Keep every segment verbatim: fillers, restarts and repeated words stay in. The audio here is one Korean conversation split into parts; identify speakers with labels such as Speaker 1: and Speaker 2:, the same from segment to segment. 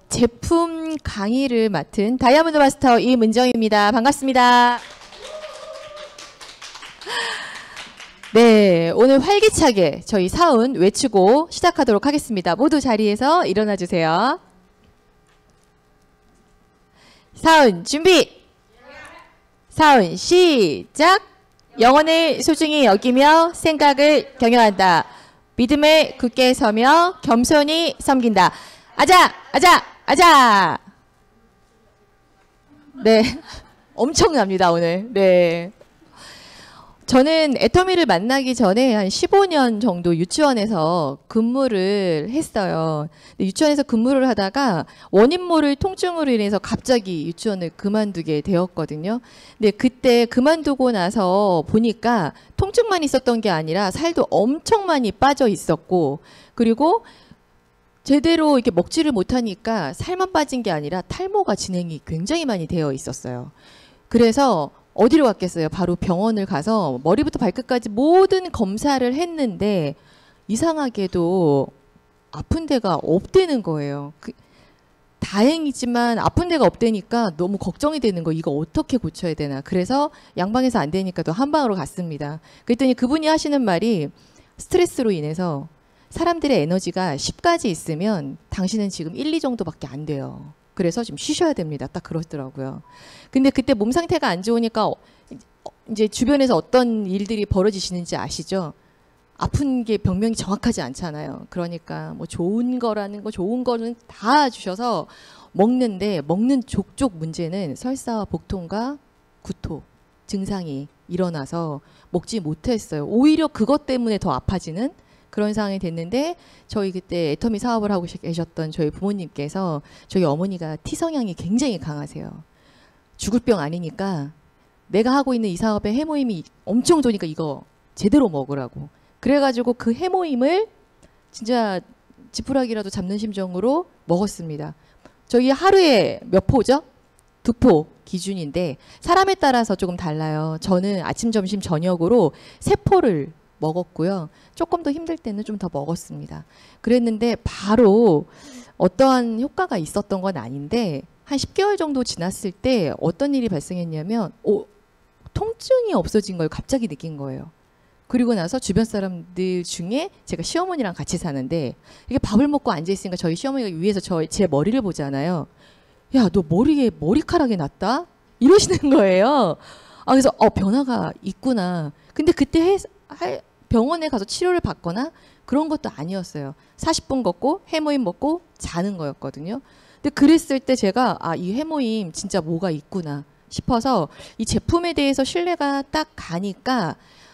Speaker 1: 제품 강의를 맡은 다이아몬드 마스터 이문정입니다. 반갑습니다. 네, 오늘 활기차게 저희 사운 외치고 시작하도록 하겠습니다. 모두 자리에서 일어나 주세요. 사운 준비! 사운 시작! 영혼을 소중히 여기며 생각을 경영한다. 믿음을 굳게 서며 겸손히 섬긴다. 아자! 아자! 아자! 네, 엄청납니다 오늘. 네. 저는 애터미를 만나기 전에 한 십오 년 정도 유치원에서 근무를 했어요. 유치원에서 근무를 하다가 원인 모를 통증으로 인해서 갑자기 유치원을 그만두게 되었거든요. 근데 그때 그만두고 나서 보니까 통증만 있었던 게 아니라 살도 엄청 많이 빠져 있었고, 그리고 제대로 이렇게 먹지를 못하니까 살만 빠진 게 아니라 탈모가 진행이 굉장히 많이 되어 있었어요. 그래서 어디로 갔겠어요? 바로 병원을 가서 머리부터 발끝까지 모든 검사를 했는데 이상하게도 아픈 데가 없다는 거예요. 그, 다행이지만 아픈 데가 없다니까 너무 걱정이 되는 거. 이거 어떻게 고쳐야 되나. 그래서 양방에서 안 되니까 또 한방으로 갔습니다. 그랬더니 그분이 하시는 말이 스트레스로 인해서 사람들의 에너지가 십 가지 있으면 당신은 지금 일, 이 정도밖에 안 돼요. 그래서 좀 쉬셔야 됩니다. 딱 그러더라고요. 근데 그때 몸 상태가 안 좋으니까 이제 주변에서 어떤 일들이 벌어지시는지 아시죠? 아픈 게 병명이 정확하지 않잖아요. 그러니까 뭐 좋은 거라는 거, 좋은 거는 다 주셔서 먹는데, 먹는 족족 문제는 설사와 복통과 구토 증상이 일어나서 먹지 못했어요. 오히려 그것 때문에 더 아파지는 그런 상황이 됐는데, 저희 그때 애터미 사업을 하고 계셨던 저희 부모님께서, 저희 어머니가 T성향이 굉장히 강하세요. 죽을 병 아니니까 내가 하고 있는 이 사업에 해모임이 엄청 좋으니까 이거 제대로 먹으라고. 그래가지고 그 해모임을 진짜 지푸라기라도 잡는 심정으로 먹었습니다. 저희 하루에 몇 포죠? 두 포 기준인데 사람에 따라서 조금 달라요. 저는 아침, 점심, 저녁으로 세 포를 먹었고요. 조금 더 힘들 때는 좀 더 먹었습니다. 그랬는데 바로 어떠한 효과가 있었던 건 아닌데 한 십 개월 정도 지났을 때 어떤 일이 발생했냐면 오, 통증이 없어진 걸 갑자기 느낀 거예요. 그리고 나서 주변 사람들 중에 제가 시어머니랑 같이 사는데 이게 밥을 먹고 앉아있으니까 저희 시어머니가 위에서 저, 제 머리를 보잖아요. 야, 너 머리에 머리카락이 났다? 이러시는 거예요. 아, 그래서 어, 변화가 있구나. 근데 그때 해, 할, 병원에 가서 치료를 받거나 그런 것도 아니었어요. 사십 분 걷고 해모임 먹고 자는 거였거든요. 근데 그랬을 때 제가 아, 이 해모임 진짜 뭐가 있구나 싶어서 이 제품에 대해서 신뢰가 딱 가니까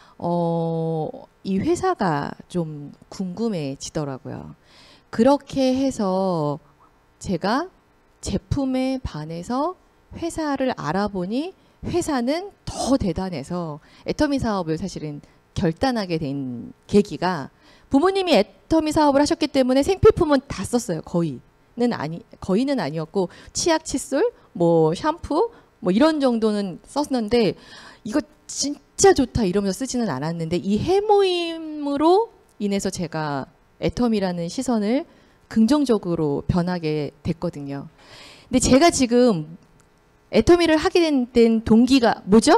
Speaker 1: 어, 이 회사가 좀 궁금해지더라고요. 그렇게 해서 제가 제품에 반해서 회사를 알아보니 회사는 더 대단해서 애터미 사업을 사실은 결단하게 된 계기가, 부모님이 애터미 사업을 하셨기 때문에 생필품은 다 썼어요. 거의는 아니 거의는 아니었고 치약, 칫솔, 뭐 샴푸 뭐 이런 정도는 썼는데 이거 진짜 좋다 이러면서 쓰지는 않았는데 이 해모임으로 인해서 제가 애터미라는 시선을 긍정적으로 변하게 됐거든요. 근데 제가 지금 애터미를 하게 된, 된 동기가 뭐죠?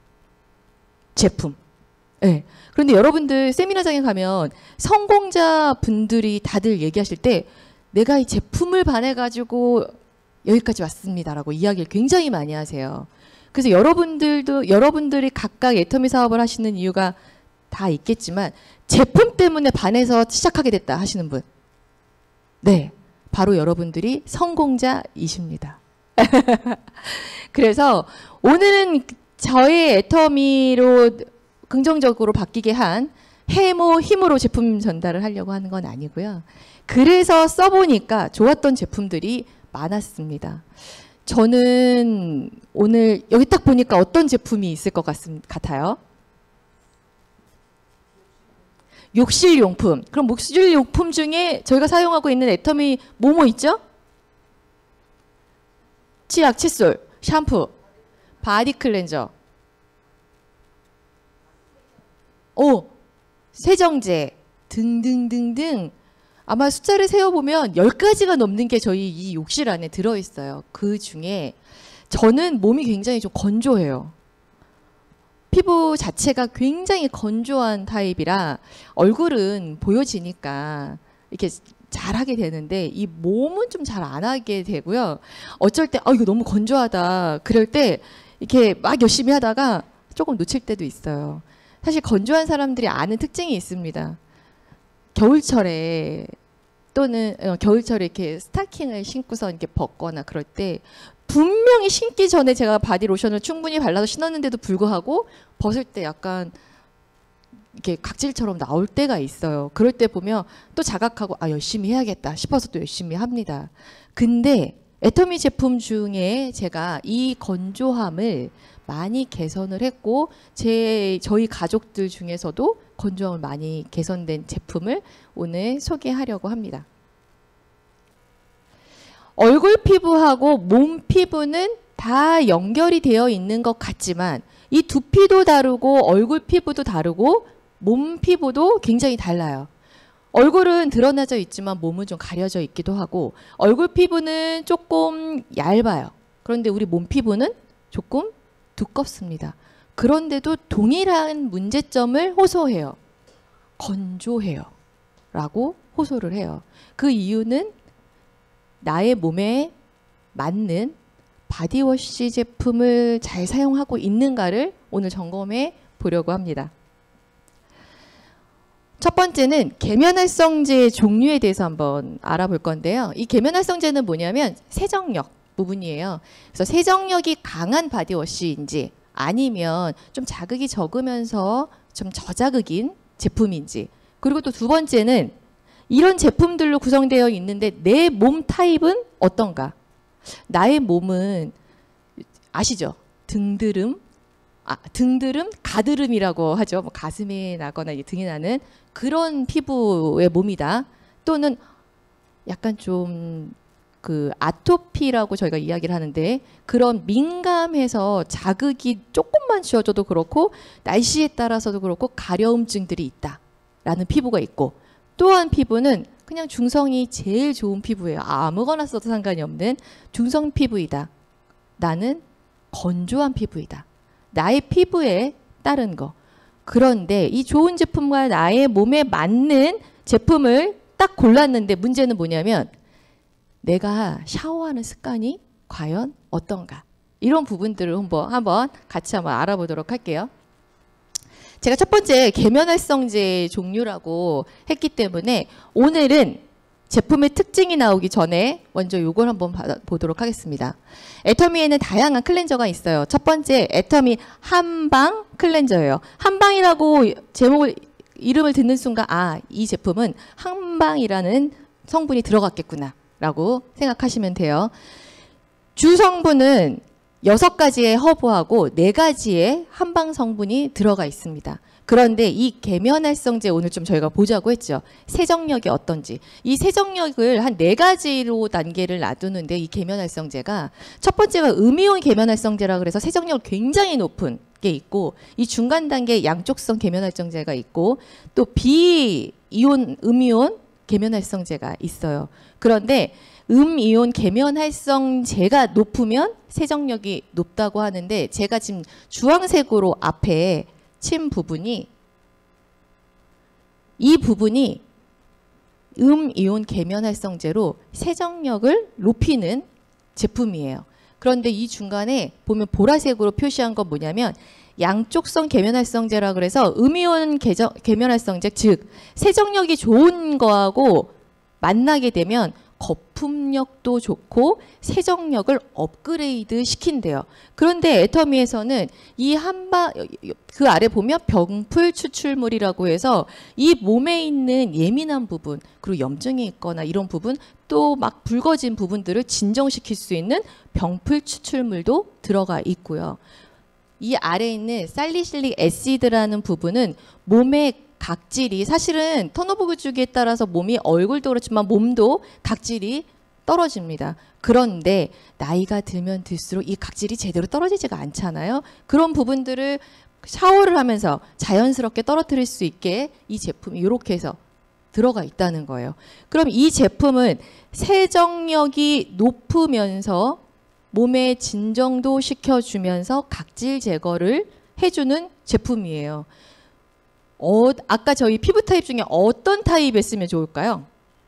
Speaker 1: 제품. 네. 그런데 여러분들 세미나장에 가면 성공자 분들이 다들 얘기하실 때 내가 이 제품을 반해가지고 여기까지 왔습니다라고 이야기를 굉장히 많이 하세요. 그래서 여러분들도 여러분들이 각각 애터미 사업을 하시는 이유가 다 있겠지만 제품 때문에 반해서 시작하게 됐다 하시는 분, 네, 바로 여러분들이 성공자이십니다. 그래서 오늘은 저의 애터미로 긍정적으로 바뀌게 한 해모 힘으로 제품 전달을 하려고 하는 건 아니고요. 그래서 써보니까 좋았던 제품들이 많았습니다. 저는 오늘 여기 딱 보니까 어떤 제품이 있을 것 같습, 같아요? 욕실용품. 그럼 욕실용품 중에 저희가 사용하고 있는 애터미 뭐뭐 있죠? 치약, 칫솔, 샴푸, 바디 클렌저, 오, 세정제 등등등등 아마 숫자를 세어보면 열 가지가 넘는 게 저희 이 욕실 안에 들어있어요. 그 중에 저는 몸이 굉장히 좀 건조해요. 피부 자체가 굉장히 건조한 타입이라 얼굴은 보여지니까 이렇게 잘 하게 되는데 이 몸은 좀 잘 안 하게 되고요. 어쩔 때 아 이거 너무 건조하다 그럴 때 이렇게 막 열심히 하다가 조금 놓칠 때도 있어요. 사실 건조한 사람들이 아는 특징이 있습니다. 겨울철에 또는 어, 겨울철에 이렇게 스타킹을 신고서 이렇게 벗거나 그럴 때 분명히 신기 전에 제가 바디로션을 충분히 발라서 신었는데도 불구하고 벗을 때 약간 이렇게 각질처럼 나올 때가 있어요. 그럴 때 보면 또 자각하고 아 열심히 해야겠다 싶어서 또 열심히 합니다. 근데 애터미 제품 중에 제가 이 건조함을 많이 개선을 했고 제 저희 가족들 중에서도 건조함을 많이 개선된 제품을 오늘 소개하려고 합니다. 얼굴 피부하고 몸 피부는 다 연결이 되어 있는 것 같지만 이 두피도 다르고 얼굴 피부도 다르고 몸 피부도 굉장히 달라요. 얼굴은 드러나져 있지만 몸은 좀 가려져 있기도 하고 얼굴 피부는 조금 얇아요. 그런데 우리 몸 피부는 조금 두껍습니다. 그런데도 동일한 문제점을 호소해요. 건조해요. 라고 호소를 해요. 그 이유는 나의 몸에 맞는 바디워시 제품을 잘 사용하고 있는가를 오늘 점검해 보려고 합니다. 첫 번째는 계면활성제 종류에 대해서 한번 알아볼 건데요. 이 계면활성제는 뭐냐면 세정력 부분이에요. 그래서 세정력이 강한 바디워시인지 아니면 좀 자극이 적으면서 좀 저자극인 제품인지 그리고 또 두 번째는 이런 제품들로 구성되어 있는데 내 몸 타입은 어떤가? 나의 몸은 아시죠? 등드름, 아, 등드름, 가드름이라고 하죠. 뭐 가슴에 나거나 등에 나는 그런 피부의 몸이다. 또는 약간 좀 그 아토피라고 저희가 이야기를 하는데 그런 민감해서 자극이 조금만 쥐어져도 그렇고 날씨에 따라서도 그렇고 가려움증들이 있다라는 피부가 있고 또한 피부는 그냥 중성이 제일 좋은 피부예요. 아무거나 써도 상관이 없는 중성 피부이다. 나는 건조한 피부이다. 나의 피부에 따른 거. 그런데 이 좋은 제품과 나의 몸에 맞는 제품을 딱 골랐는데 문제는 뭐냐면 내가 샤워하는 습관이 과연 어떤가? 이런 부분들을 한번, 한번 같이 한번 알아보도록 할게요. 제가 첫 번째 계면활성제 종류라고 했기 때문에 오늘은 제품의 특징이 나오기 전에 먼저 요걸 한번 보도록 하겠습니다. 애터미에는 다양한 클렌저가 있어요. 첫 번째 애터미 한방 클렌저예요. 한방이라고 제목을 이름을 듣는 순간 아, 이 제품은 한방이라는 성분이 들어갔겠구나 라고 생각하시면 돼요. 주 성분은 여섯 가지의 허브하고 네 가지의 한방 성분이 들어가 있습니다. 그런데 이 계면활성제 오늘 좀 저희가 보자고 했죠. 세정력이 어떤지. 이 세정력을 한 네 가지로 단계를 놔두는데 이 계면활성제가 첫 번째가 음이온 계면활성제라 그래서 세정력 굉장히 높은 게 있고 이 중간 단계 양쪽성 계면활성제가 있고 또 비이온 음이온 계면활성제가 있어요. 그런데 음이온 계면활성제가 높으면 세정력이 높다고 하는데 제가 지금 주황색으로 앞에 친 부분이 이 부분이 음이온 계면활성제로 세정력을 높이는 제품이에요. 그런데 이 중간에 보면 보라색으로 표시한 건 뭐냐면 양쪽성 계면활성제라 그래서 음이온 계면활성제 즉 세정력이 좋은 거하고 만나게 되면 거품력도 좋고 세정력을 업그레이드 시킨대요. 그런데 애터미에서는 이 한방 그 아래 보면 병풀 추출물이라고 해서 이 몸에 있는 예민한 부분 그리고 염증이 있거나 이런 부분 또 막 붉어진 부분들을 진정시킬 수 있는 병풀 추출물도 들어가 있고요. 이 아래에 있는 살리실릭 애시드라는 부분은 몸의 각질이 사실은 턴오버 주기에 따라서 몸이 얼굴도 그렇지만 몸도 각질이 떨어집니다. 그런데 나이가 들면 들수록 이 각질이 제대로 떨어지지가 않잖아요. 그런 부분들을 샤워를 하면서 자연스럽게 떨어뜨릴 수 있게 이 제품이 이렇게 해서 들어가 있다는 거예요. 그럼 이 제품은 세정력이 높으면서 몸에 진정도 시켜주면서 각질 제거를 해주는 제품이에요. 어, 아까 저희 피부 타입 중에 어떤 타입에 쓰면 좋을까요?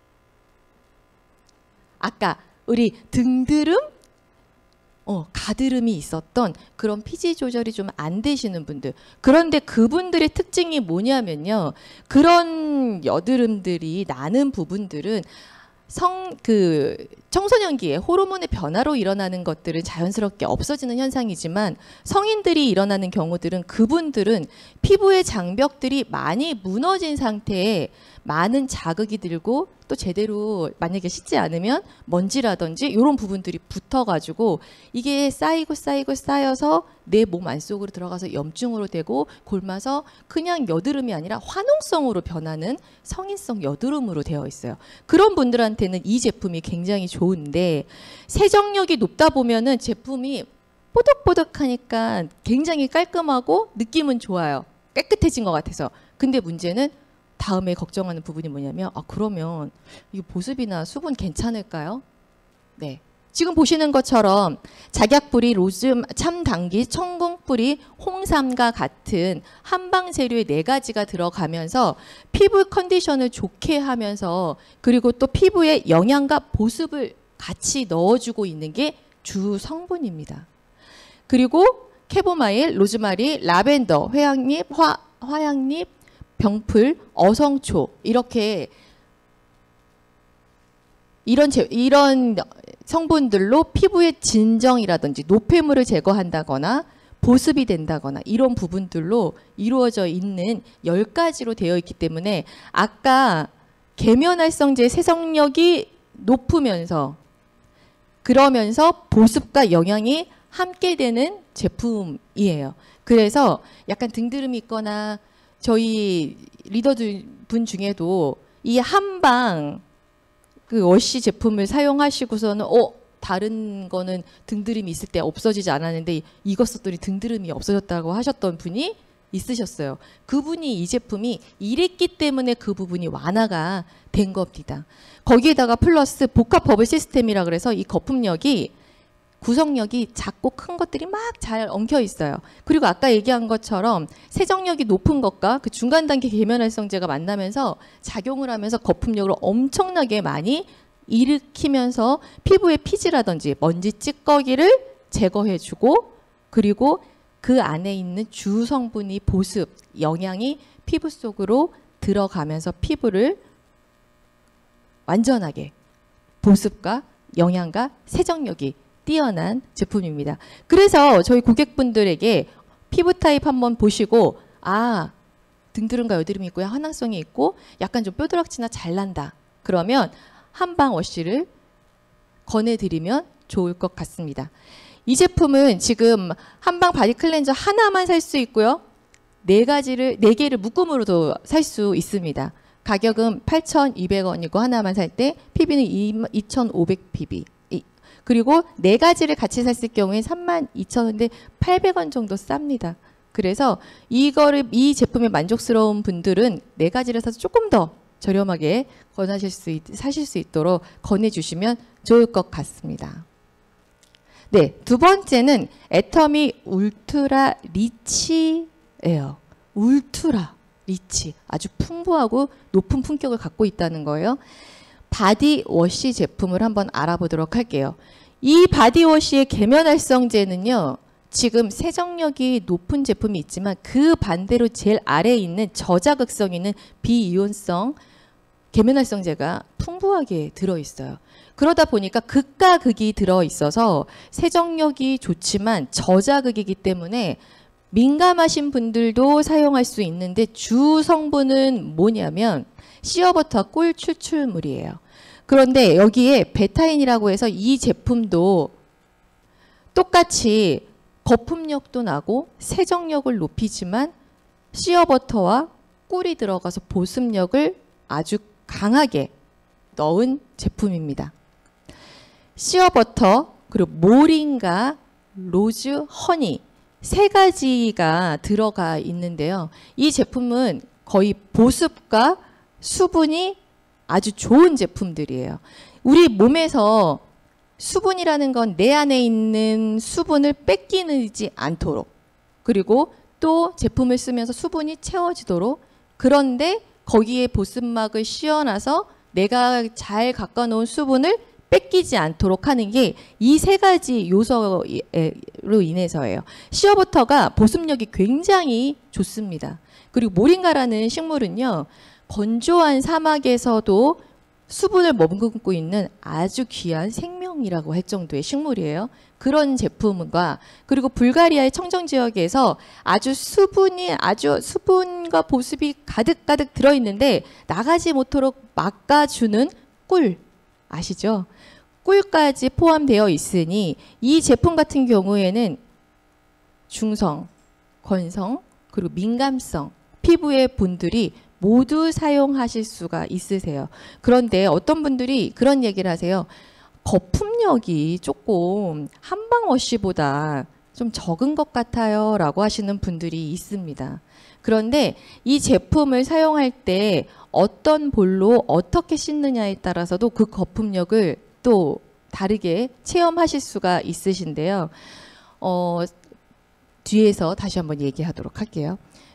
Speaker 1: 아까 우리 등드름, 어, 가드름이 있었던 그런 피지 조절이 좀 안 되시는 분들. 그런데 그분들의 특징이 뭐냐면요. 그런 여드름들이 나는 부분들은 성, 그, 청소년기에 호르몬의 변화로 일어나는 것들은 자연스럽게 없어지는 현상이지만 성인들이 일어나는 경우들은 그분들은 피부의 장벽들이 많이 무너진 상태에 많은 자극이 들고 또 제대로 만약에 씻지 않으면 먼지라든지 이런 부분들이 붙어가지고 이게 쌓이고 쌓이고 쌓여서 내 몸 안쪽으로 들어가서 염증으로 되고 골마서 그냥 여드름이 아니라 화농성으로 변하는 성인성 여드름으로 되어 있어요. 그런 분들한테는 이 제품이 굉장히 좋은데 세정력이 높다 보면은 제품이 뽀득뽀득하니까 굉장히 깔끔하고 느낌은 좋아요. 깨끗해진 것 같아서. 근데 문제는 다음에 걱정하는 부분이 뭐냐면 아 그러면 이 보습이나 수분 괜찮을까요? 네. 지금 보시는 것처럼 작약뿌리, 로즘, 참당귀, 청궁뿌리, 홍삼과 같은 한방 재료의 네 가지가 들어가면서 피부 컨디션을 좋게 하면서 그리고 또 피부에 영양과 보습을 같이 넣어주고 있는 게 주 성분입니다. 그리고 캐모마일, 로즈마리, 라벤더, 회양잎, 화, 화양잎, 병풀, 어성초 이렇게 이런 제, 이런 성분들로 피부의 진정이라든지 노폐물을 제거한다거나 보습이 된다거나 이런 부분들로 이루어져 있는 열 가지로 되어 있기 때문에 아까 계면활성제 세정력이 높으면서 그러면서 보습과 영양이 함께 되는 제품이에요. 그래서 약간 등드름이 있거나 저희 리더들 분 중에도 이 한방 그 워시 제품을 사용하시고서는 어 다른 거는 등드름이 있을 때 없어지지 않았는데 이것 썼더니 등드름이 없어졌다고 하셨던 분이 있으셨어요. 그분이 이 제품이 이랬기 때문에 그 부분이 완화가 된 겁니다. 거기에다가 플러스 복합 버블 시스템이라 그래서 이 거품력이 구성력이 작고 큰 것들이 막 잘 엉켜 있어요. 그리고 아까 얘기한 것처럼 세정력이 높은 것과 그 중간 단계 계면활성제가 만나면서 작용을 하면서 거품력을 엄청나게 많이 일으키면서 피부의 피지라든지 먼지 찌꺼기를 제거해주고 그리고 그 안에 있는 주 성분이 보습, 영양이 피부 속으로 들어가면서 피부를 완전하게 보습과 영양과 세정력이 뛰어난 제품입니다. 그래서 저희 고객분들에게 피부 타입 한번 보시고 아 등드름과 여드름이 있고 화낭성이 있고 약간 좀 뾰드락지나 잘 난다. 그러면 한방 워시를 권해드리면 좋을 것 같습니다. 이 제품은 지금 한방 바디 클렌저 하나만 살 수 있고요. 네 가지를 네 개를 묶음으로도 살 수 있습니다. 가격은 팔천이백 원이고 하나만 살 때 피비는 이천오백 피비. 그리고 네 가지를 같이 샀을 경우에 삼만 이천 원인데 팔백 원 정도 쌉니다. 그래서 이거를 이 제품에 만족스러운 분들은 네 가지를 사서 조금 더 저렴하게 권하실 수 있, 사실 수 있도록 권해주시면 좋을 것 같습니다. 네, 두 번째는 애터미 울트라 리치예요. 울트라 리치, 아주 풍부하고 높은 품격을 갖고 있다는 거예요. 바디워시 제품을 한번 알아보도록 할게요. 이 바디워시의 계면활성제는요. 지금 세정력이 높은 제품이 있지만 그 반대로 제일 아래에 있는 저자극성 있는 비이온성 계면활성제가 풍부하게 들어있어요. 그러다 보니까 극과 극이 들어있어서 세정력이 좋지만 저자극이기 때문에 민감하신 분들도 사용할 수 있는데 주 성분은 뭐냐면 시어버터와 꿀 추출물이에요. 그런데 여기에 베타인이라고 해서 이 제품도 똑같이 거품력도 나고 세정력을 높이지만 시어버터와 꿀이 들어가서 보습력을 아주 강하게 넣은 제품입니다. 시어버터 그리고 모링가 로즈 허니 세 가지가 들어가 있는데요. 이 제품은 거의 보습과 수분이 아주 좋은 제품들이에요. 우리 몸에서 수분이라는 건 내 안에 있는 수분을 뺏기지 않도록, 그리고 또 제품을 쓰면서 수분이 채워지도록, 그런데 거기에 보습막을 씌워놔서 내가 잘 깎아놓은 수분을 뺏기지 않도록 하는 게 이 세 가지 요소로 인해서예요. 시어버터가 보습력이 굉장히 좋습니다. 그리고 모링가라는 식물은요, 건조한 사막에서도 수분을 머금고 있는 아주 귀한 생명이라고 할 정도의 식물이에요. 그런 제품과, 그리고 불가리아의 청정 지역에서 아주 수분이 아주 수분과 보습이 가득가득 들어있는데 나가지 못도록 막아주는 꿀 아시죠? 꿀까지 포함되어 있으니 이 제품 같은 경우에는 중성, 건성, 그리고 민감성 피부의 분들이 모두 사용하실 수가 있으세요. 그런데 어떤 분들이 그런 얘기를 하세요. 거품력이 조금 한방워시보다 좀 적은 것 같아요 라고 하시는 분들이 있습니다. 그런데 이 제품을 사용할 때 어떤 볼로 어떻게 씻느냐에 따라서도 그 거품력을 또 다르게 체험하실 수가 있으신데요. 어, 뒤에서 다시 한번 얘기하도록 할게요.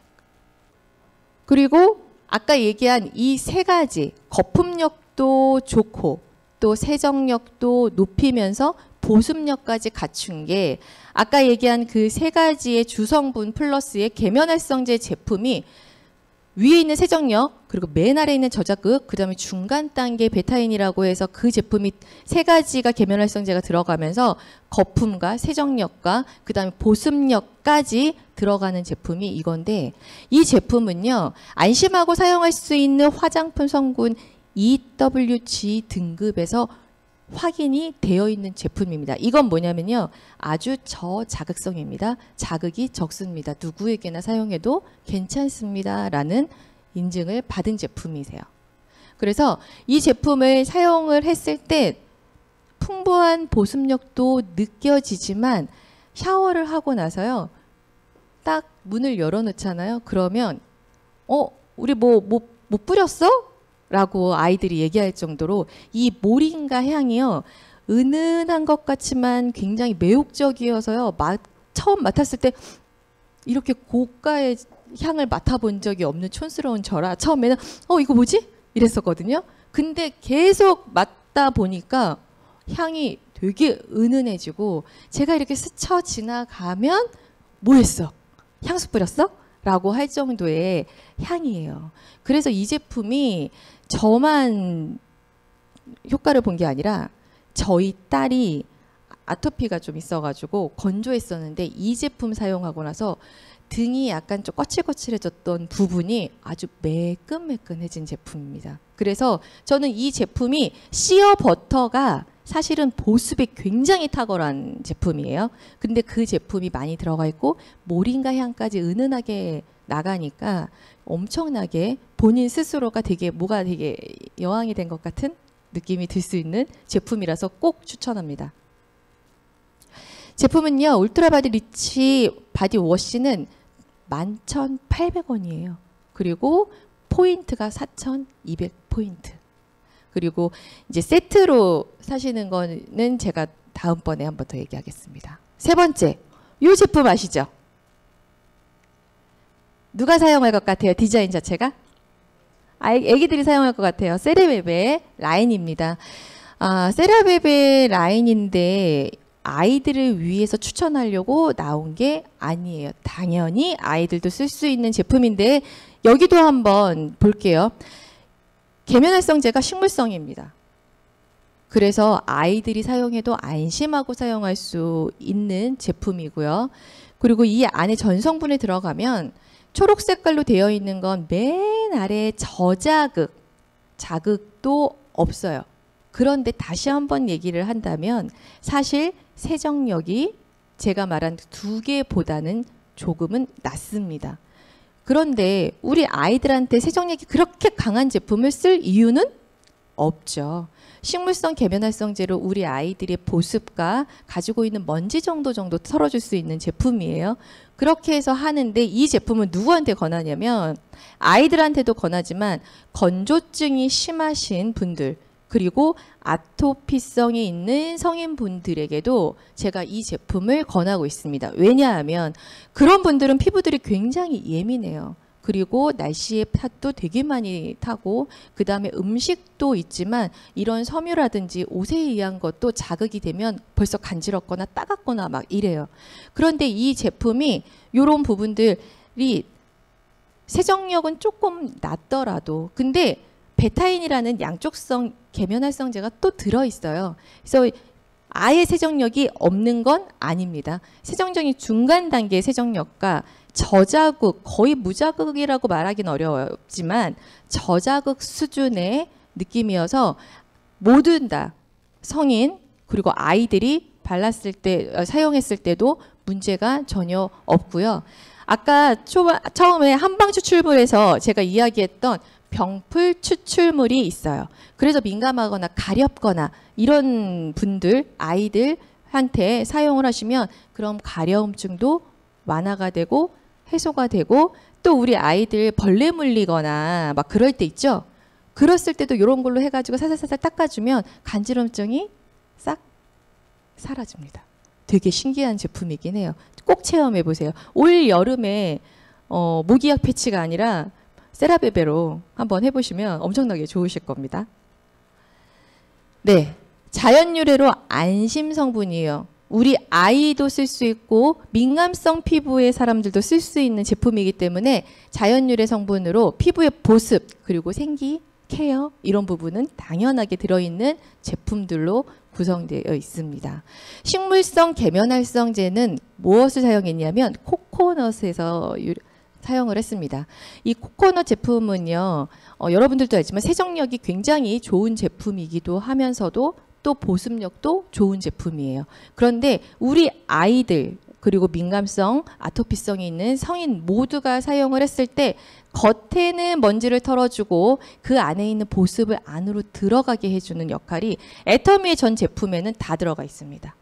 Speaker 1: 그리고 아까 얘기한 이 세 가지, 거품력도 좋고 또 세정력도 높이면서 보습력까지 갖춘 게 아까 얘기한 그 세 가지의 주성분 플러스의 계면활성제 제품이 위에 있는 세정력, 그리고 맨 아래에 있는 저자극, 그 다음에 중간 단계 베타인이라고 해서 그 제품이 세 가지가 계면활성제가 들어가면서 거품과 세정력과 그 다음에 보습력까지 들어가는 제품이 이건데, 이 제품은요, 안심하고 사용할 수 있는 화장품 성분 이 더블유 지 등급에서 확인이 되어 있는 제품입니다. 이건 뭐냐면요, 아주 저자극성입니다. 자극이 적습니다. 누구에게나 사용해도 괜찮습니다 라는 인증을 받은 제품이세요. 그래서 이 제품을 사용을 했을 때 풍부한 보습력도 느껴지지만 샤워를 하고 나서요, 딱 문을 열어놓잖아요. 그러면 어 우리 뭐 뭐 못 뿌렸어? 라고 아이들이 얘기할 정도로 이 모링가 향이요, 은은한 것 같지만 굉장히 매혹적이어서요, 마, 처음 맡았을 때 이렇게 고가의 향을 맡아본 적이 없는 촌스러운 저라 처음에는 어 이거 뭐지? 이랬었거든요. 근데 계속 맡다 보니까 향이 되게 은은해지고, 제가 이렇게 스쳐 지나가면 뭐 했어? 향수 뿌렸어? 라고 할 정도의 향이에요. 그래서 이 제품이 저만 효과를 본 게 아니라 저희 딸이 아토피가 좀 있어가지고 건조했었는데 이 제품 사용하고 나서 등이 약간 좀 거칠거칠해졌던 부분이 아주 매끈매끈해진 제품입니다. 그래서 저는 이 제품이 시어버터가 사실은 보습에 굉장히 탁월한 제품이에요. 근데 그 제품이 많이 들어가 있고 모링가 향까지 은은하게 나가니까 엄청나게 본인 스스로가 되게 뭐가 되게 여왕이 된 것 같은 느낌이 들 수 있는 제품이라서 꼭 추천합니다. 제품은요, 울트라 바디 리치 바디 워시는 만 천팔백 원이에요. 그리고 포인트가 사천이백 포인트. 그리고 이제 세트로 사시는 거는 제가 다음번에 한 번 더 얘기하겠습니다. 세 번째, 이 제품 아시죠? 누가 사용할 것 같아요? 디자인 자체가? 아, 애기들이 사용할 것 같아요. 세라베베 라인입니다. 아, 세라베베 라인인데 아이들을 위해서 추천하려고 나온 게 아니에요. 당연히 아이들도 쓸 수 있는 제품인데 여기도 한번 볼게요. 계면활성제가 식물성입니다. 그래서 아이들이 사용해도 안심하고 사용할 수 있는 제품이고요. 그리고 이 안에 전성분에 들어가면 초록 색깔로 되어 있는 건 맨 아래 저자극, 자극도 없어요. 그런데 다시 한번 얘기를 한다면 사실 세정력이 제가 말한 두 개보다는 조금은 낮습니다. 그런데 우리 아이들한테 세정력이 그렇게 강한 제품을 쓸 이유는 없죠. 식물성 계면활성제로 우리 아이들의 보습과 가지고 있는 먼지 정도 정도 털어줄 수 있는 제품이에요. 그렇게 해서 하는데 이 제품은 누구한테 권하냐면 아이들한테도 권하지만 건조증이 심하신 분들 그리고 아토피성이 있는 성인분들에게도 제가 이 제품을 권하고 있습니다. 왜냐하면 그런 분들은 피부들이 굉장히 예민해요. 그리고 날씨의 탓도 되게 많이 타고 그 다음에 음식도 있지만 이런 섬유라든지 옷에 의한 것도 자극이 되면 벌써 간지럽거나 따갑거나 막 이래요. 그런데 이 제품이 이런 부분들이 세정력은 조금 낮더라도 근데 베타인이라는 양쪽성 계면활성제가 또 들어있어요. 그래서 아예 세정력이 없는 건 아닙니다. 세정력이 중간 단계의 세정력과 저자극, 거의 무자극이라고 말하기는 어렵지만 저자극 수준의 느낌이어서 모든 다 성인 그리고 아이들이 발랐을 때, 사용했을 때도 문제가 전혀 없고요. 아까 초반, 처음에 한방 추출물에서 제가 이야기했던 병풀 추출물이 있어요. 그래서 민감하거나 가렵거나 이런 분들, 아이들한테 사용을 하시면 그럼 가려움증도 완화가 되고 해소가 되고 또 우리 아이들 벌레 물리거나 막 그럴 때 있죠. 그랬을 때도 이런 걸로 해가지고 살살살살 닦아주면 간지럼증이 싹 사라집니다. 되게 신기한 제품이긴 해요. 꼭 체험해 보세요. 올 여름에 어, 모기약 패치가 아니라 세라베베로 한번 해보시면 엄청나게 좋으실 겁니다. 네, 자연 유래로 안심 성분이에요. 우리 아이도 쓸 수 있고 민감성 피부의 사람들도 쓸 수 있는 제품이기 때문에 자연 유래 성분으로 피부의 보습 그리고 생기, 케어 이런 부분은 당연하게 들어있는 제품들로 구성되어 있습니다. 식물성 계면활성제는 무엇을 사용했냐면 코코넛에서 유, 사용을 했습니다. 이 코코넛 제품은요, 어, 여러분들도 알지만 세정력이 굉장히 좋은 제품이기도 하면서도 또 보습력도 좋은 제품이에요. 그런데 우리 아이들 그리고 민감성, 아토피성이 있는 성인 모두가 사용을 했을 때 겉에는 먼지를 털어주고 그 안에 있는 보습을 안으로 들어가게 해주는 역할이 애터미의 전 제품에는 다 들어가 있습니다.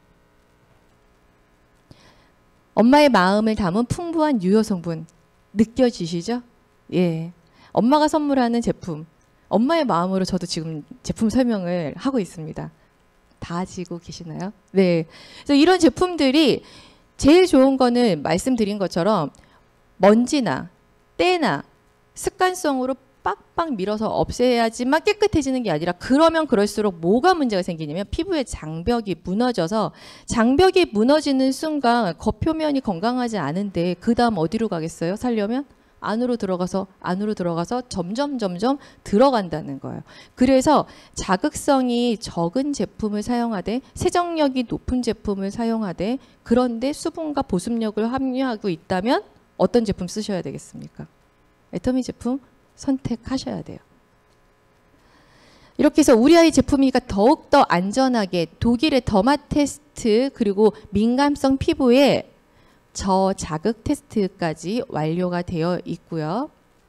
Speaker 1: 엄마의 마음을 담은 풍부한 유효 성분 느껴지시죠? 예, 엄마가 선물하는 제품, 엄마의 마음으로 저도 지금 제품 설명을 하고 있습니다. 다 아시고 계시나요? 네, 그래서 이런 제품들이 제일 좋은 거는 말씀드린 것처럼 먼지나 때나 습관성으로 빡빡 밀어서 없애야지만 깨끗해지는 게 아니라 그러면 그럴수록 뭐가 문제가 생기냐면 피부의 장벽이 무너져서 장벽이 무너지는 순간 겉표면이 건강하지 않은데 그 다음 어디로 가겠어요? 살려면? 안으로 들어가서 안으로 들어가서 점점 점점 들어간다는 거예요. 그래서 자극성이 적은 제품을 사용하되 세정력이 높은 제품을 사용하되 그런데 수분과 보습력을 함유하고 있다면 어떤 제품 쓰셔야 되겠습니까? 애터미 제품 선택하셔야 돼요. 이렇게 해서 우리 아이 제품이가 더욱더 안전하게 독일의 더마 테스트 그리고 민감성 피부에 저자극 테스트까지 완료가 되어 있고요.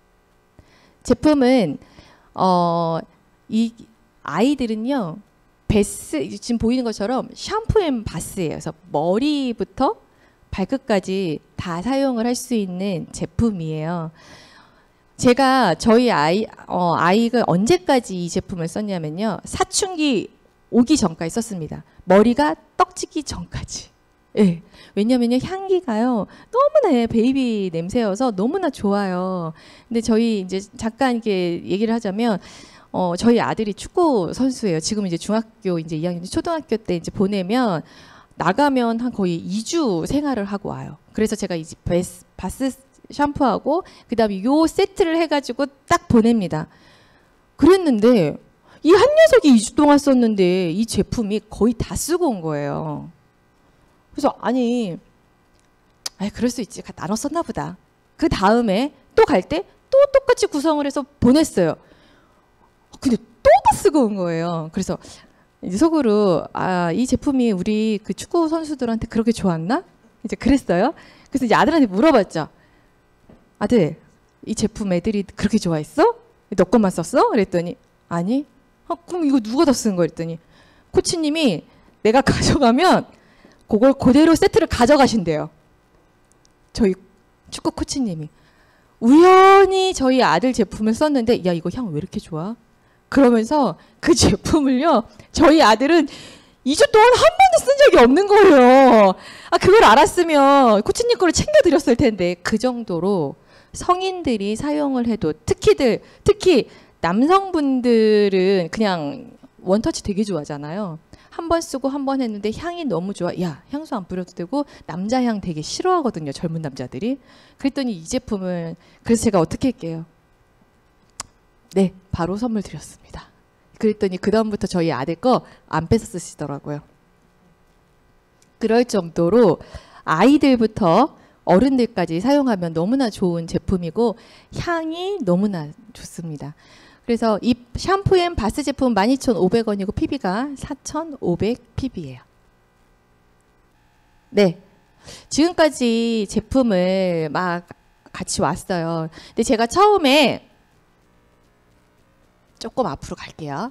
Speaker 1: 제품은 어, 이 아이들은요. 베스 지금 보이는 것처럼 샴푸 앤 바스예요. 그래서 머리부터 발끝까지 다 사용을 할 수 있는 제품이에요. 제가 저희 아이 어, 아이가 언제까지 이 제품을 썼냐면요. 사춘기 오기 전까지 썼습니다. 머리가 떡지기 전까지. 예. 왜냐면요, 향기가요, 너무나 베이비 냄새여서 너무나 좋아요. 근데 저희 이제 잠깐 이렇게 얘기를 하자면, 어, 저희 아들이 축구 선수예요. 지금 이제 중학교 이제 이 학년, 초등학교 때 이제 보내면, 나가면 한 거의 이 주 생활을 하고 와요. 그래서 제가 이제 베스, 바스 샴푸하고, 그 다음에 요 세트를 해가지고 딱 보냅니다. 그랬는데, 이 한 녀석이 이 주 동안 썼는데, 이 제품이 거의 다 쓰고 온 거예요. 그래서 아니, 아이 그럴 수 있지. 나눠 썼나 보다. 그 다음에 또 갈 때 또 똑같이 구성을 해서 보냈어요. 근데 또 다 쓰고 온 거예요. 그래서 이제 속으로 아, 이 제품이 우리 그 축구 선수들한테 그렇게 좋았나? 이제 그랬어요. 그래서 이제 아들한테 물어봤죠. 아들, 이 제품 애들이 그렇게 좋아했어? 너 것만 썼어? 그랬더니 아니, 아, 그럼 이거 누가 더 쓴 거야? 했더니 코치님이 내가 가져가면 그걸 그대로 세트를 가져가신대요. 저희 축구 코치님이. 우연히 저희 아들 제품을 썼는데 야 이거 향 왜 이렇게 좋아? 그러면서 그 제품을요. 저희 아들은 이 주 동안 한 번도 쓴 적이 없는 거예요. 아 그걸 알았으면 코치님 거를 챙겨드렸을 텐데 그 정도로 성인들이 사용을 해도 특히들 특히 남성분들은 그냥 원터치 되게 좋아하잖아요. 한 번 쓰고 한 번 했는데 향이 너무 좋아. 야 향수 안 뿌려도 되고 남자 향 되게 싫어하거든요. 젊은 남자들이. 그랬더니 이 제품을 그래서 제가 어떻게 할게요. 네 바로 선물 드렸습니다. 그랬더니 그 다음부터 저희 아들 거 안 뺏어 쓰시더라고요. 그럴 정도로 아이들부터 어른들까지 사용하면 너무나 좋은 제품이고 향이 너무나 좋습니다. 그래서 이 샴푸 앤 바스 제품 만 이천오백 원이고 피비가 사천오백 피비예요. 네, 지금까지 제품을 막 같이 왔어요. 근데 제가 처음에 조금 앞으로 갈게요.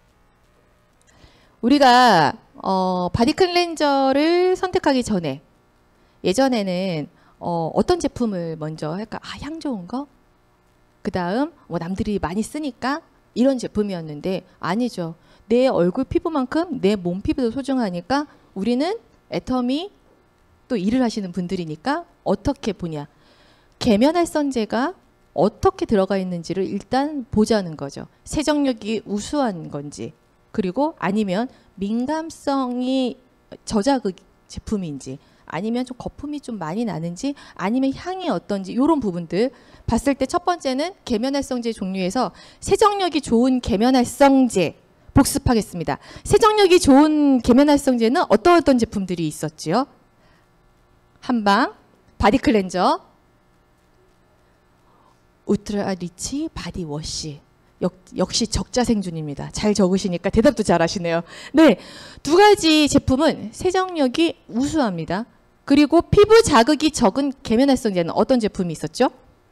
Speaker 1: 우리가 어, 바디 클렌저를 선택하기 전에 예전에는 어, 어떤 제품을 먼저 할까? 아, 향 좋은 거? 그 다음 뭐 남들이 많이 쓰니까 이런 제품이었는데 아니죠. 내 얼굴 피부만큼 내 몸 피부도 소중하니까 우리는 애터미 또 일을 하시는 분들이니까 어떻게 보냐. 계면활성제가 어떻게 들어가 있는지를 일단 보자는 거죠. 세정력이 우수한 건지 그리고 아니면 민감성이 저자극 제품인지 아니면 좀 거품이 좀 많이 나는지 아니면 향이 어떤지 이런 부분들 봤을 때 첫 번째는 계면활성제 종류에서 세정력이 좋은 계면활성제 복습하겠습니다. 세정력이 좋은 계면활성제는 어떤 어떤 제품들이 있었지요? 한방, 바디 클렌저, 울트라 리치 바디워시. 역, 역시 적자생존입니다. 잘 적으시니까 대답도 잘 하시네요. 네, 두 가지 제품은 세정력이 우수합니다. 그리고 피부 자극이 적은 계면활성제는 어떤 제품이 있었죠?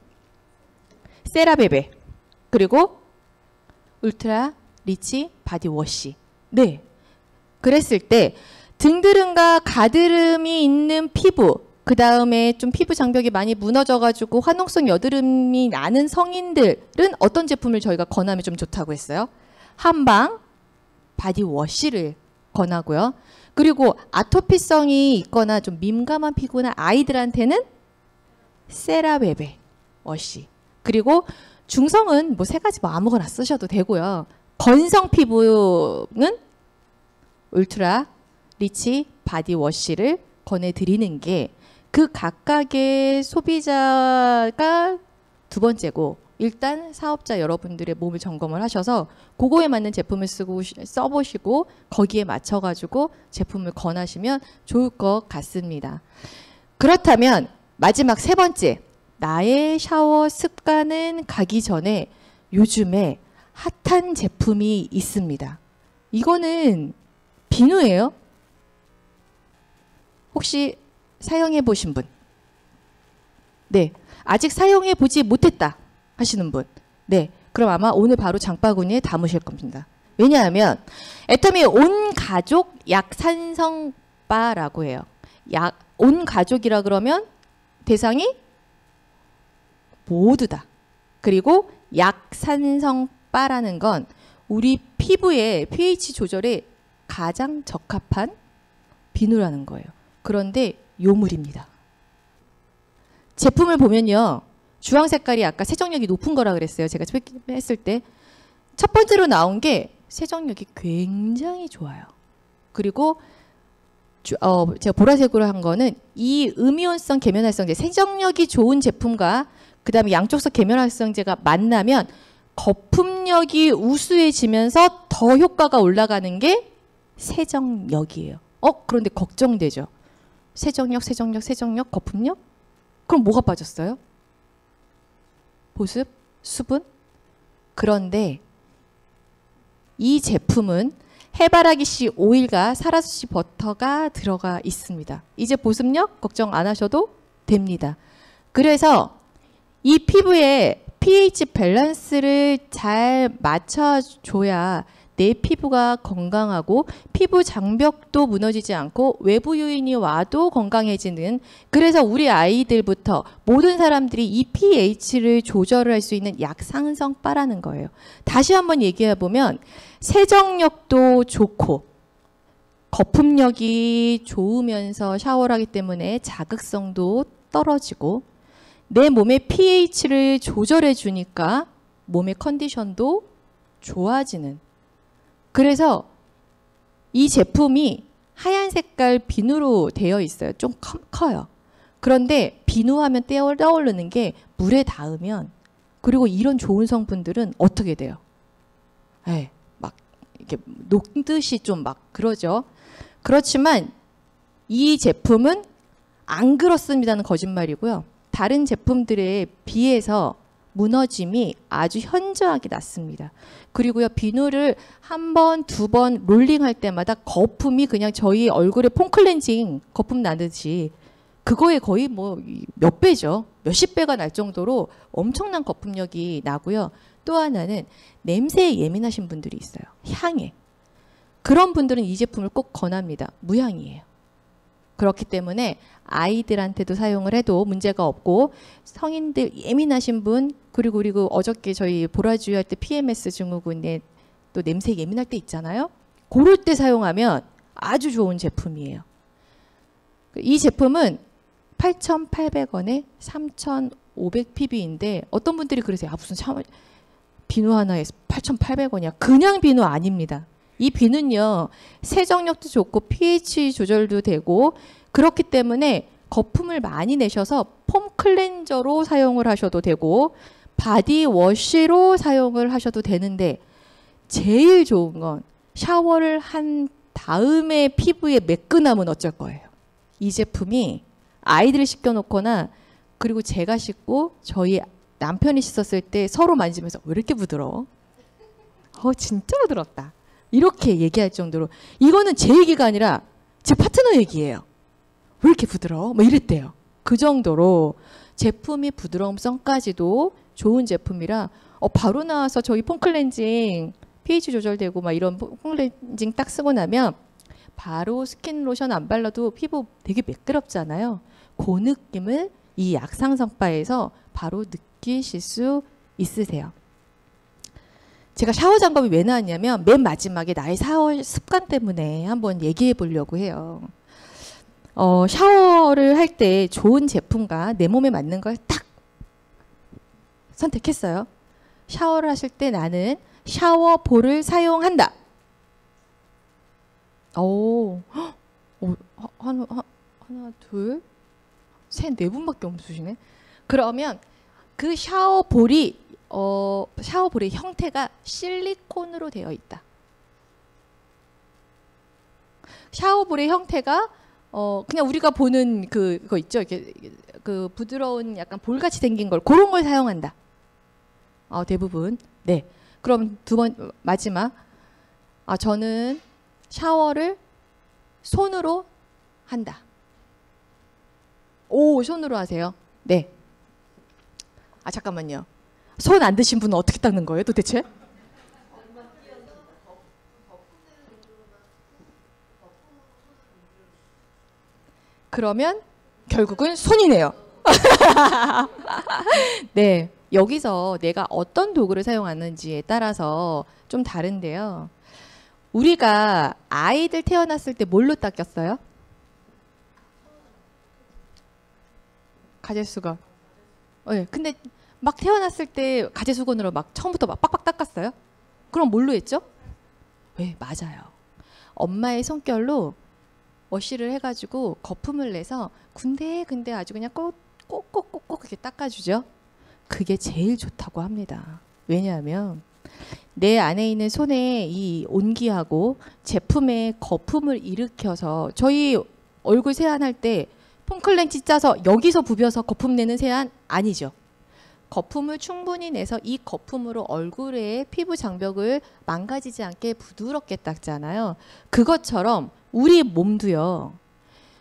Speaker 1: 세라베베 그리고 울트라 리치 바디워시. 네, 그랬을 때 등드름과 가드름이 있는 피부 그 다음에 좀 피부 장벽이 많이 무너져가지고 화농성 여드름이 나는 성인들은 어떤 제품을 저희가 권하면 좀 좋다고 했어요? 한방 바디워시를 권하고요. 그리고 아토피성이 있거나 좀 민감한 피부나 아이들한테는 세라베베 워시. 그리고 중성은 뭐 세 가지 뭐 아무거나 쓰셔도 되고요. 건성 피부는 울트라 리치 바디워시를 권해드리는 게 그 각각의 소비자가 두 번째고 일단 사업자 여러분들의 몸을 점검을 하셔서 그거에 맞는 제품을 쓰고 써보시고 거기에 맞춰가지고 제품을 권하시면 좋을 것 같습니다. 그렇다면 마지막 세 번째, 나의 샤워 습관은 가기 전에 요즘에 핫한 제품이 있습니다. 이거는 비누예요. 혹시 사용해 보신 분? 네, 아직 사용해 보지 못했다 하시는 분? 네, 그럼 아마 오늘 바로 장바구니에 담으실 겁니다. 왜냐하면 애터미 온 가족 약산성바라고 해요. 약, 온 가족이라 그러면 대상이 모두다. 그리고 약산성바라는 건 우리 피부의 pH 조절에 가장 적합한 비누라는 거예요. 그런데 요물입니다. 제품을 보면요. 주황 색깔이 아까 세정력이 높은 거라 그랬어요. 제가 했을 때. 첫 번째로 나온 게 세정력이 굉장히 좋아요. 그리고 주, 어, 제가 보라색으로 한 거는 이 음이온성 계면활성제, 세정력이 좋은 제품과 그 다음에 양쪽성 계면활성제가 만나면 거품력이 우수해지면서 더 효과가 올라가는 게 세정력이에요. 어? 그런데 걱정되죠. 세정력, 세정력, 세정력, 거품력? 그럼 뭐가 빠졌어요? 보습, 수분? 그런데 이 제품은 해바라기씨 오일과 사라수씨 버터가 들어가 있습니다. 이제 보습력 걱정 안 하셔도 됩니다. 그래서 이 피부의 pH 밸런스를 잘 맞춰줘야 내 피부가 건강하고 피부 장벽도 무너지지 않고 외부 요인이 와도 건강해지는, 그래서 우리 아이들부터 모든 사람들이 이 피에이치를 조절을 할 수 있는 약상성 바라는 거예요. 다시 한번 얘기해 보면 세정력도 좋고 거품력이 좋으면서 샤워를 하기 때문에 자극성도 떨어지고 내 몸의 피에이치를 조절해 주니까 몸의 컨디션도 좋아지는, 그래서 이 제품이 하얀 색깔 비누로 되어 있어요. 좀 커, 커요. 그런데 비누하면 떠오르는 게 물에 닿으면, 그리고 이런 좋은 성분들은 어떻게 돼요? 네, 막 이렇게 녹듯이 좀 막 그러죠. 그렇지만 이 제품은 안 그렇습니다는 거짓말이고요. 다른 제품들에 비해서 무너짐이 아주 현저하게 낮습니다. 그리고요, 비누를 한 번, 두 번 롤링할 때마다 거품이 그냥 저희 얼굴에 폼클렌징 거품 나듯이 그거에 거의 뭐 몇 배죠. 몇십 배가 날 정도로 엄청난 거품력이 나고요. 또 하나는 냄새에 예민하신 분들이 있어요. 향에. 그런 분들은 이 제품을 꼭 권합니다. 무향이에요. 그렇기 때문에 아이들한테도 사용을 해도 문제가 없고, 성인들 예민하신 분, 그리고 그리고 어저께 저희 보라주의 할 때 피엠에스 증후군에 또 냄새 예민할 때 있잖아요. 그럴 때 사용하면 아주 좋은 제품이에요. 이 제품은 팔천팔백 원에 삼천오백 피비인데 어떤 분들이 그러세요. 아, 무슨 샤워 비누 하나에 팔천팔백 원이야. 그냥 비누 아닙니다. 이 비누는요, 세정력도 좋고 피에이치 조절도 되고 그렇기 때문에 거품을 많이 내셔서 폼 클렌저로 사용을 하셔도 되고 바디워시로 사용을 하셔도 되는데, 제일 좋은 건 샤워를 한 다음에 피부의 매끈함은 어쩔 거예요. 이 제품이 아이들을 씻겨놓거나 그리고 제가 씻고 저희 남편이 씻었을 때 서로 만지면서 왜 이렇게 부드러워? 어, 진짜 부드럽다. 이렇게 얘기할 정도로, 이거는 제 얘기가 아니라 제 파트너 얘기예요. 왜 이렇게 부드러워? 뭐 이랬대요. 그 정도로 제품이 부드러움성까지도 좋은 제품이라 어, 바로 나와서 저희 폼클렌징 피에이치 조절되고 막 이런 폼클렌징 딱 쓰고 나면 바로 스킨 로션 안 발라도 피부 되게 매끄럽잖아요. 그 느낌을 이 약상성바에서 바로 느끼실 수 있으세요. 제가 샤워 장갑이 왜 나왔냐면 맨 마지막에 나의 샤워 습관 때문에 한번 얘기해 보려고 해요. 어, 샤워를 할 때 좋은 제품과 내 몸에 맞는 걸 딱 선택했어요. 샤워를 하실 때 나는 샤워볼을 사용한다. 오, 오 하나, 하나, 둘, 셋, 네 분밖에 없으시네. 그러면 그 샤워볼이 어, 샤워볼의 형태가 실리콘으로 되어 있다. 샤워볼의 형태가 어, 그냥 우리가 보는 그, 그거 있죠. 이렇게 그 부드러운 약간 볼같이 생긴 걸, 그런 걸 사용한다. 어, 대부분. 네. 그럼 두 번, 마지막. 아, 저는 샤워를 손으로 한다. 오, 손으로 하세요. 네. 아, 잠깐만요. 손 안 드신 분은 어떻게 닦는 거예요, 도대체? 그러면 결국은 손이네요. 네, 여기서 내가 어떤 도구를 사용하는지에 따라서 좀 다른데요. 우리가 아이들 태어났을 때 뭘로 닦였어요? 가제수건. 네, 근데 막 태어났을 때 가제수건으로 막 처음부터 막 빡빡 닦았어요? 그럼 뭘로 했죠? 네, 맞아요. 엄마의 손결로 워시를 해가지고 거품을 내서 군데군데 아주 그냥 꼭꼭꼭꼭 이렇게 닦아주죠. 그게 제일 좋다고 합니다. 왜냐하면 내 안에 있는 손에 이 온기하고 제품의 거품을 일으켜서, 저희 얼굴 세안할 때 폼클렌지 짜서 여기서 부벼서 거품 내는 세안 아니죠. 거품을 충분히 내서 이 거품으로 얼굴의 피부 장벽을 망가지지 않게 부드럽게 닦잖아요. 그것처럼 우리 몸도요,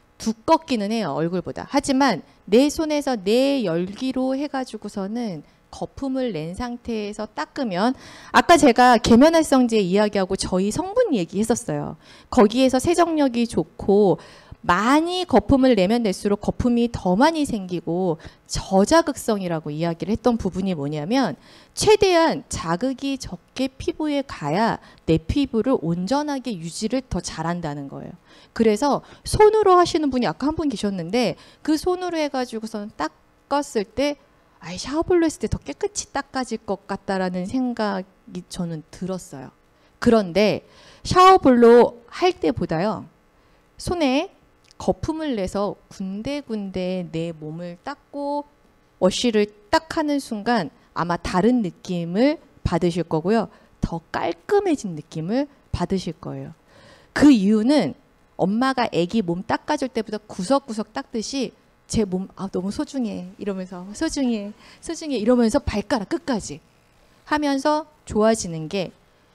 Speaker 1: 두껍기는 해요, 얼굴보다. 하지만 내 손에서 내 열기로 해가지고서는 거품을 낸 상태에서 닦으면 아까 제가 계면활성제 이야기하고 저희 성분 얘기했었어요. 거기에서 세정력이 좋고 많이 거품을 내면 낼수록 거품이 더 많이 생기고 저자극성이라고 이야기를 했던 부분이 뭐냐면 최대한 자극이 적게 피부에 가야 내 피부를 온전하게 유지를 더 잘한다는 거예요. 그래서 손으로 하시는 분이 아까 한 분 계셨는데 그 손으로 해가지고선 닦았을 때 아이 샤워볼로 했을 때 더 깨끗이 닦아질 것 같다라는 생각이 저는 들었어요. 그런데 샤워볼로 할 때보다요. 손에 거품을 내서 군데군데 내 몸을 닦고 워시를 딱 하는 순간 아마 다른 느낌을 받으실 거고요. 더 깔끔해진 느낌을 받으실 거예요. 그 이유는 엄마가 아기 몸 닦아줄 때보다 구석구석 닦듯이 제 몸 아, 너무 소중해 이러면서 소중해 소중해 이러면서 발가락 끝까지 하면서 좋아지는 게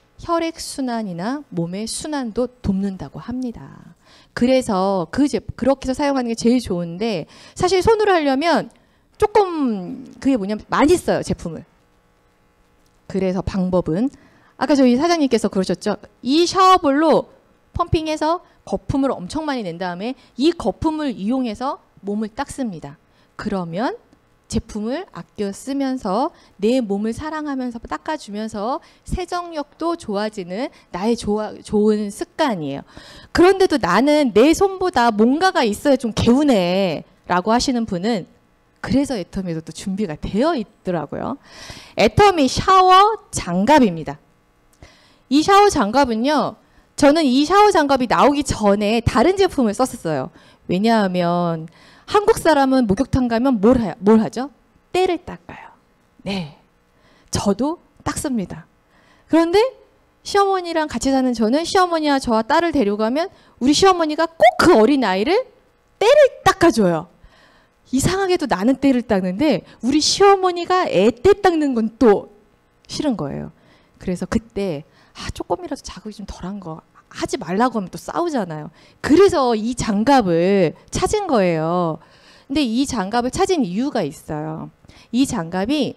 Speaker 1: 혈액순환이나 몸의 순환도 돕는다고 합니다. 그래서 그 제, 그렇게 해서 사용하는 게 제일 좋은데 사실 손으로 하려면 조금 그게 뭐냐면 많이 써요 제품을. 그래서 방법은 아까 저희 사장님께서 그러셨죠. 이 샤워볼로 펌핑해서 거품을 엄청 많이 낸 다음에 이 거품을 이용해서 몸을 닦습니다. 그러면 제품을 아껴 쓰면서 내 몸을 사랑하면서 닦아주면서 세정력도 좋아지는 나의 좋아, 좋은 습관이에요. 그런데도 나는 내 손보다 뭔가가 있어야 좀 개운해 라고 하시는 분은 그래서 애터미도 또 준비가 되어 있더라고요. 애터미 샤워 장갑입니다. 이 샤워 장갑은요. 저는 이 샤워 장갑이 나오기 전에 다른 제품을 썼었어요. 왜냐하면 한국 사람은 목욕탕 가면 뭘, 하, 뭘 하죠? 때를 닦아요. 네, 저도 닦습니다. 그런데 시어머니랑 같이 사는 저는 시어머니와 저와 딸을 데려가면 우리 시어머니가 꼭 그 어린 아이를 때를 닦아줘요. 이상하게도 나는 때를 닦는데 우리 시어머니가 애 때 닦는 건 또 싫은 거예요. 그래서 그때 아, 조금이라도 자극이 좀 덜한 거 하지 말라고 하면 또 싸우잖아요. 그래서 이 장갑을 찾은 거예요. 근데 이 장갑을 찾은 이유가 있어요. 이 장갑이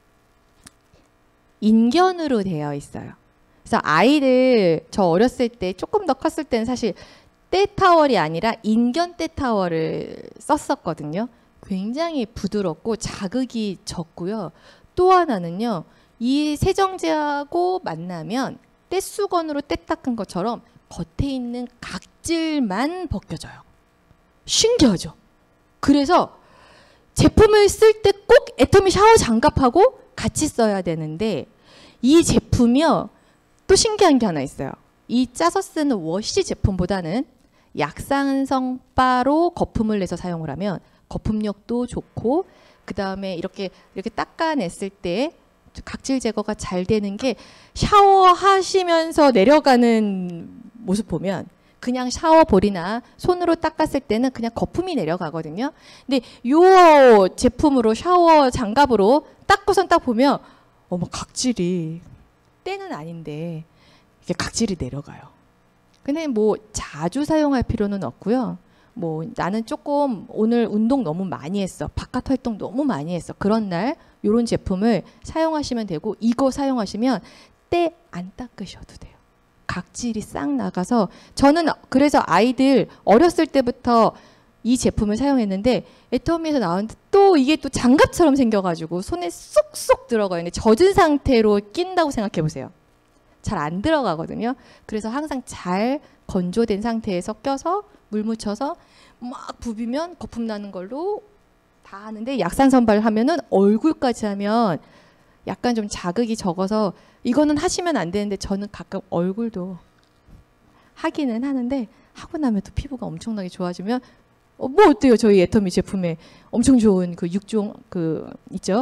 Speaker 1: 인견으로 되어 있어요. 그래서 아이들 저 어렸을 때 조금 더 컸을 때는 사실 때타월이 아니라 인견 때타월을 썼었거든요. 굉장히 부드럽고 자극이 적고요. 또 하나는요. 이 세정제하고 만나면 떼수건으로 떼 닦은 것처럼 겉에 있는 각질만 벗겨져요. 신기하죠? 그래서 제품을 쓸 때 꼭 애터미 샤워 장갑하고 같이 써야 되는데 이 제품이요. 또 신기한 게 하나 있어요. 이 짜서 쓰는 워시 제품보다는 약산성 바로 거품을 내서 사용을 하면 거품력도 좋고 그 다음에 이렇게 이렇게 닦아냈을 때 각질 제거가 잘 되는 게 샤워하시면서 내려가는 모습 보면 그냥 샤워볼이나 손으로 닦았을 때는 그냥 거품이 내려가거든요. 근데 요 제품으로 샤워 장갑으로 닦고선 딱 보면 어머 각질이 때는 아닌데 이게 각질이 내려가요. 근데 뭐 자주 사용할 필요는 없고요. 뭐 나는 조금 오늘 운동 너무 많이 했어. 바깥 활동 너무 많이 했어. 그런 날 이런 제품을 사용하시면 되고 이거 사용하시면 때 안 닦으셔도 돼요. 각질이 싹 나가서 저는 그래서 아이들 어렸을 때부터 이 제품을 사용했는데 애터미에서 나왔는데 또 이게 또 장갑처럼 생겨가지고 손에 쏙쏙 들어가요. 근데 젖은 상태로 낀다고 생각해 보세요. 잘 안 들어가거든요. 그래서 항상 잘 건조된 상태에서 껴서 물 묻혀서 막 부비면 거품 나는 걸로 다 하는데 약산선발 하면은 얼굴까지 하면 약간 좀 자극이 적어서 이거는 하시면 안 되는데 저는 가끔 얼굴도 하기는 하는데 하고 나면 또 피부가 엄청나게 좋아지면 어, 뭐 어때요? 저희 애터미 제품에 엄청 좋은 그 육종 그 있죠?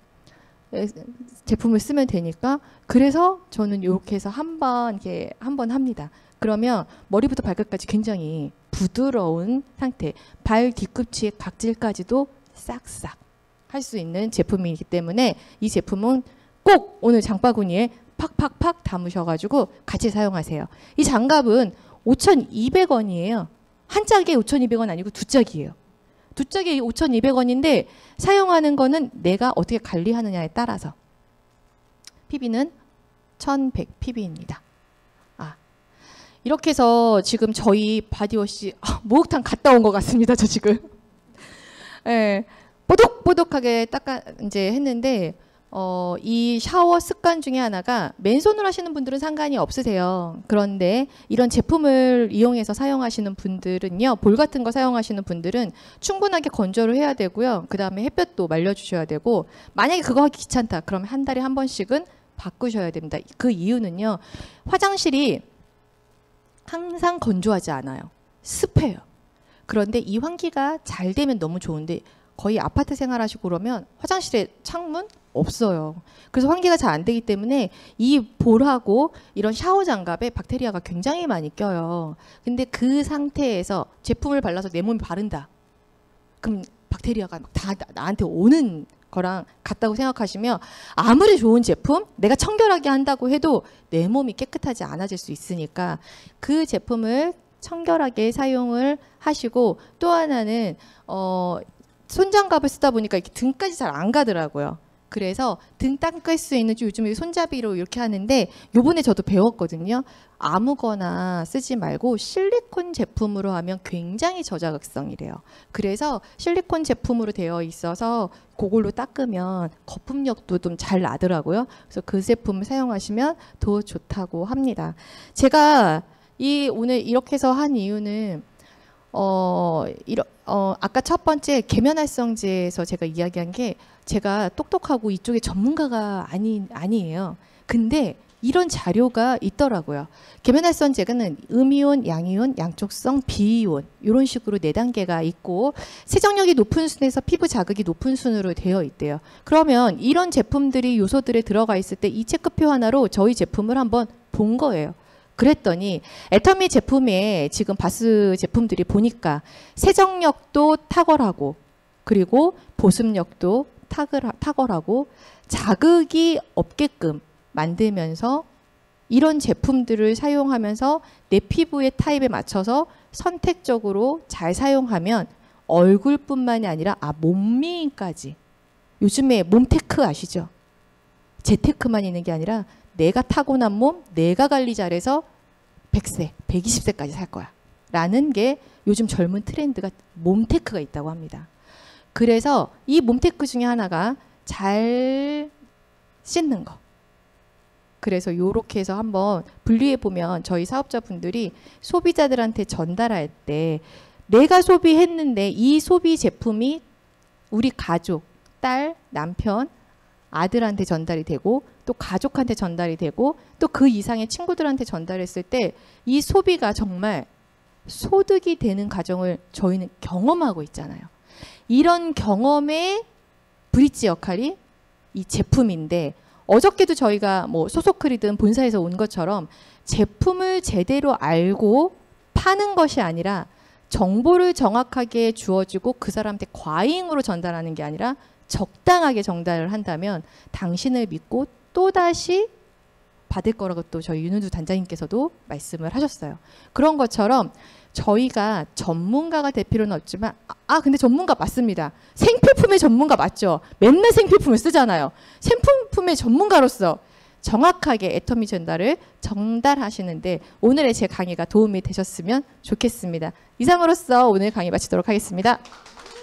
Speaker 1: 제품을 쓰면 되니까 그래서 저는 이렇게 해서 한 번 이렇게 한 번 합니다. 그러면 머리부터 발끝까지 굉장히 부드러운 상태, 발 뒤꿈치의 각질까지도 싹싹 할 수 있는 제품이기 때문에 이 제품은 꼭 오늘 장바구니에 팍팍팍 담으셔가지고 같이 사용하세요. 이 장갑은 오천이백 원이에요. 한 짝에 오천이백 원 아니고 두 짝이에요. 두 짝에 오천이백 원인데 사용하는 거는 내가 어떻게 관리하느냐에 따라서 피비는 천백 피비입니다. 아, 이렇게 해서 지금 저희 바디워시 아, 목욕탕 갔다 온 것 같습니다. 저 지금 예, 뽀독뽀독하게 닦아 이제 했는데 어, 이 샤워 습관 중에 하나가 맨손으로 하시는 분들은 상관이 없으세요. 그런데 이런 제품을 이용해서 사용하시는 분들은요, 볼 같은 거 사용하시는 분들은 충분하게 건조를 해야 되고요. 그 다음에 햇볕도 말려주셔야 되고, 만약에 그거 하기 귀찮다 그러면 한 달에 한 번씩은 바꾸셔야 됩니다. 그 이유는요, 화장실이 항상 건조하지 않아요. 습해요. 그런데 이 환기가 잘 되면 너무 좋은데 거의 아파트 생활하시고 그러면 화장실에 창문 없어요. 그래서 환기가 잘 안 되기 때문에 이 볼하고 이런 샤워 장갑에 박테리아가 굉장히 많이 껴요. 근데 그 상태에서 제품을 발라서 내 몸에 바른다. 그럼 박테리아가 막 다 나한테 오는 거랑 같다고 생각하시면 아무리 좋은 제품, 내가 청결하게 한다고 해도 내 몸이 깨끗하지 않아질 수 있으니까 그 제품을 청결하게 사용을 하시고, 또 하나는 어, 손장갑을 쓰다 보니까 이렇게 등까지 잘 안 가더라고요. 그래서 등 닦을 수 있는 요즘에 손잡이로 이렇게 하는데, 요번에 저도 배웠거든요. 아무거나 쓰지 말고 실리콘 제품으로 하면 굉장히 저자극성이래요. 그래서 실리콘 제품으로 되어 있어서 그걸로 닦으면 거품력도 좀 잘 나더라고요. 그래서 그 제품을 사용하시면 더 좋다고 합니다. 제가 이 오늘 이렇게 해서 한 이유는 어, 이러, 어, 아까 첫 번째 계면활성제에서 제가 이야기한 게, 제가 똑똑하고 이쪽에 전문가가 아니, 아니에요. 근데 이런 자료가 있더라고요. 계면활성제는 음이온, 양이온, 양쪽성, 비이온 이런 식으로 네 단계가 있고, 세정력이 높은 순에서 피부 자극이 높은 순으로 되어 있대요. 그러면 이런 제품들이 요소들에 들어가 있을 때 이 체크표 하나로 저희 제품을 한번 본 거예요. 그랬더니 애터미 제품에 지금 바스 제품들이 보니까 세정력도 탁월하고, 그리고 보습력도 탁월하고, 자극이 없게끔 만들면서 이런 제품들을 사용하면서 내 피부의 타입에 맞춰서 선택적으로 잘 사용하면 얼굴뿐만이 아니라 아 몸미인까지, 요즘에 몸테크 아시죠? 재테크만 있는 게 아니라 내가 타고난 몸, 내가 관리 잘해서 백 세, 백이십 세까지 살 거야 라는 게 요즘 젊은 트렌드가 몸테크가 있다고 합니다. 그래서 이 몸테크 중에 하나가 잘 씻는 거. 그래서 이렇게 해서 한번 분리해 보면 저희 사업자분들이 소비자들한테 전달할 때 내가 소비했는데 이 소비 제품이 우리 가족, 딸, 남편, 아들한테 전달이 되고, 또 가족한테 전달이 되고, 또 그 이상의 친구들한테 전달했을 때 이 소비가 정말 소득이 되는 과정을 저희는 경험하고 있잖아요. 이런 경험의 브릿지 역할이 이 제품인데, 어저께도 저희가 뭐 소속클이든 본사에서 온 것처럼 제품을 제대로 알고 파는 것이 아니라 정보를 정확하게 주어주고 그 사람한테 과잉으로 전달하는 게 아니라 적당하게 전달을 한다면 당신을 믿고 또다시 받을 거라고 또 저희 윤은주 단장님께서도 말씀을 하셨어요. 그런 것처럼 저희가 전문가가 될 필요는 없지만, 아 근데 전문가 맞습니다. 생필품의 전문가 맞죠? 맨날 생필품을 쓰잖아요. 생필품의 전문가로서 정확하게 애터미 전달을 전달하시는데 오늘의 제 강의가 도움이 되셨으면 좋겠습니다. 이상으로서 오늘 강의 마치도록 하겠습니다.